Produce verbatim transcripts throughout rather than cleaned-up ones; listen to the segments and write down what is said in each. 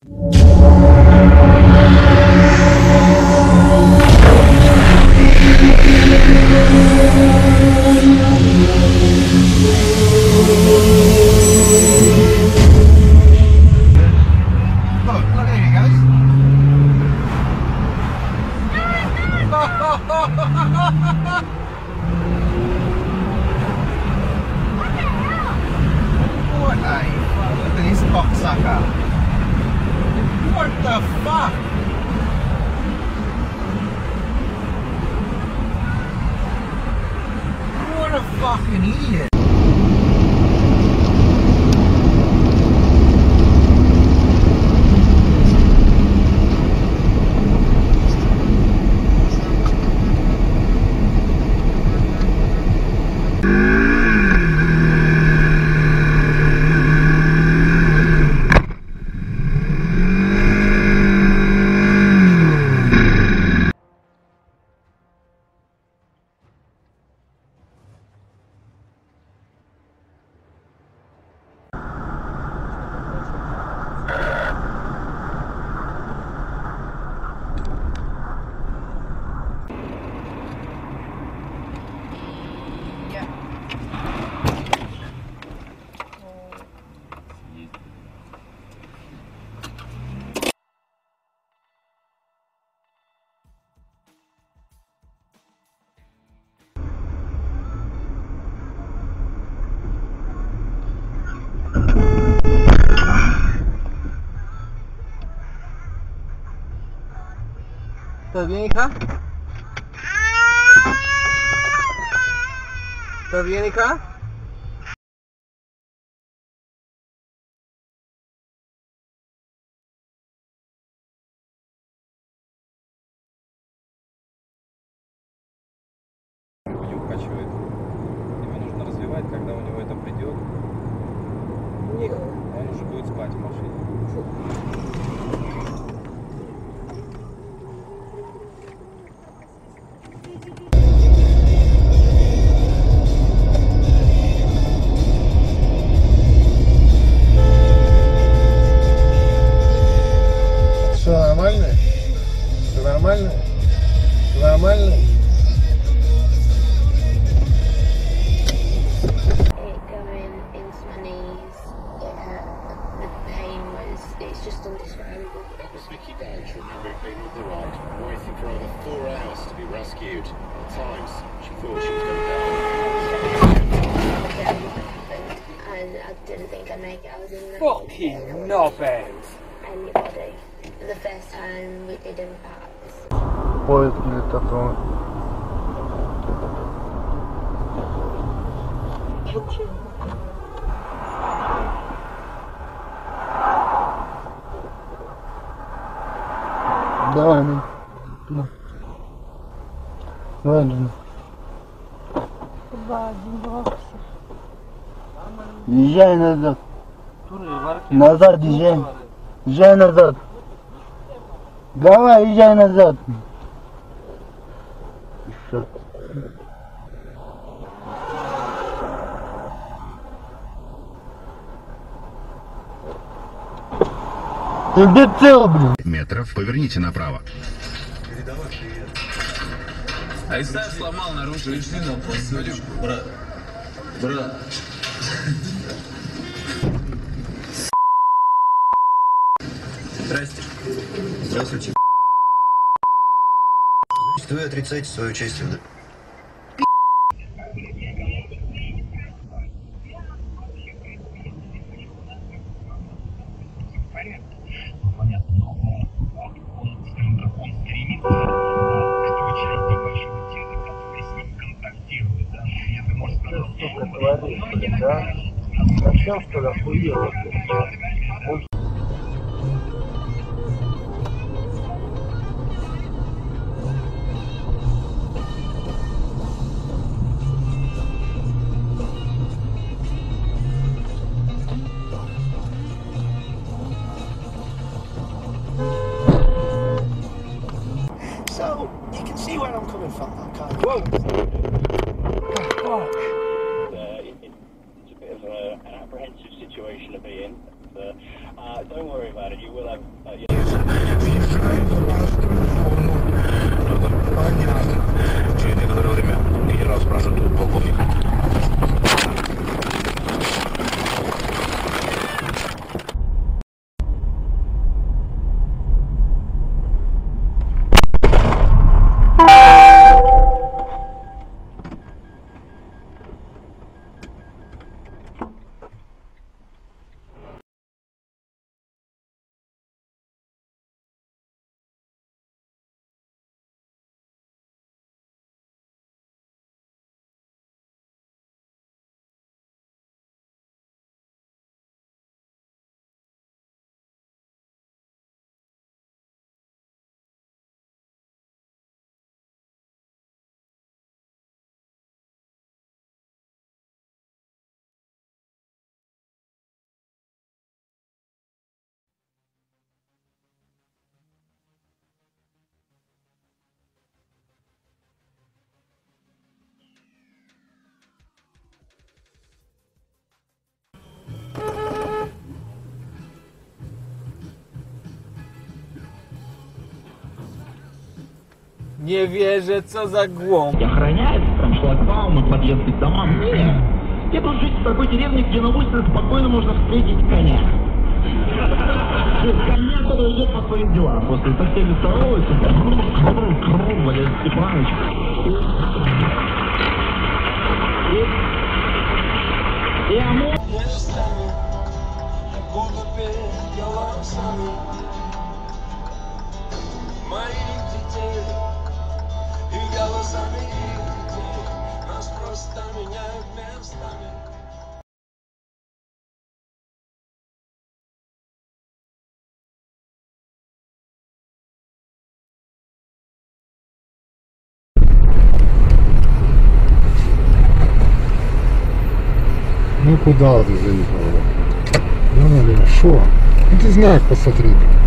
What the fuck? What a fucking idiot. ¿Todo bien, hija? ¿Todo bien, hija? Укачивает. Его нужно развивать, когда у него это придет. Он уже будет спать в машине. Все нормально? Все нормально? Все нормально? It's just undescribable. That was Vicky Downs moving with the right, waiting for over four hours to be rescued. At times, she thought she was going to die. And I didn't think I'd make it. I was in the fucking knobhead. Anybody. The first time we did impacts. Поезд или такого. Давай, ну. Давай, ну. Езжай назад. Назад езжай. Езжай назад. Давай, езжай назад. Черт. Ты дебил, блин. Метров, поверните направо. А Исаев сломал наружу, и шли на пост. Брат, брат. Здрасте. Здравствуйте. Значит, вы отрицаете свое участие в... Понятно, но он, скажем так, он стремится, что участие вашего тела, который с ним контактирует, да, если можно сказать, что говоришь, да? Зачем, что ли, охуел? So, you can see where I'm coming from, that kind of... Whoa! Uh, it, it's a bit of a, an apprehensive situation to be in. sir. Uh, don't worry about it. You will have. Uh, yeah. Въезжаем в опасную зону. Понятно. Через некоторое время генерал спрашивает у полковника. Nie wierzę, co za głąb. Охраняется там шлагбаумы, подъезды к домам. Нет. Я буду жить в такой деревне, где на улице спокойно можно встретить коня. Коня, который идет по своим делам. После соседи здороваются. Валерий Степанович. И ему... Ну куда ты заехал? Ну налево, шо? Ну ты знак посмотри.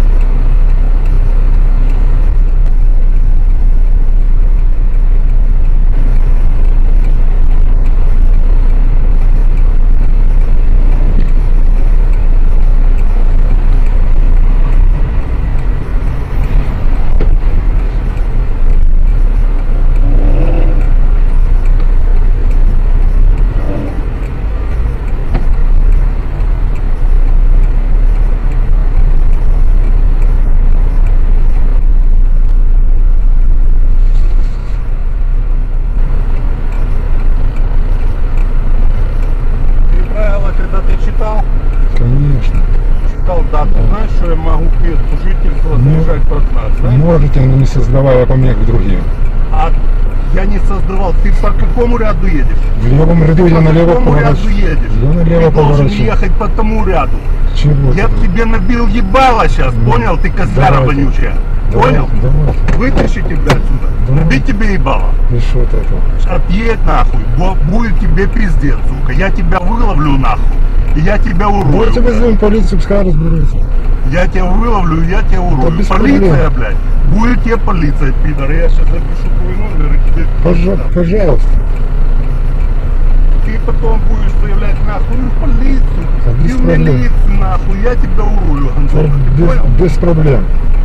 Можете, но не создавая помех другим. А я не создавал. Ты по какому ряду едешь? В левом ряду я налево поворачиваю. Я налево Ты должен ехать по тому ряду. Чего я ты? тебе набил ебало сейчас, да. Понял? Ты козляра вонючая. Понял? Давай. Вытащи тебя отсюда. Давай. Наби тебе ебало. И что это? Отъедь нахуй. Будет тебе пиздец, сука. Я тебя выловлю нахуй. И я тебя урою. Я тебе вызовем полицию, пускай разберутся. Я тебя выловлю, я тебя урою. Да полиция, блядь. Будет тебе полиция, пидор. Я сейчас запишу твой номер и тебе... Пожалуйста. Пожалуйста. Ты потом будешь заявлять нахуй в полицию. Да, без и в милицию нахуй. Я тебя урою, Антон. Да, без, без проблем.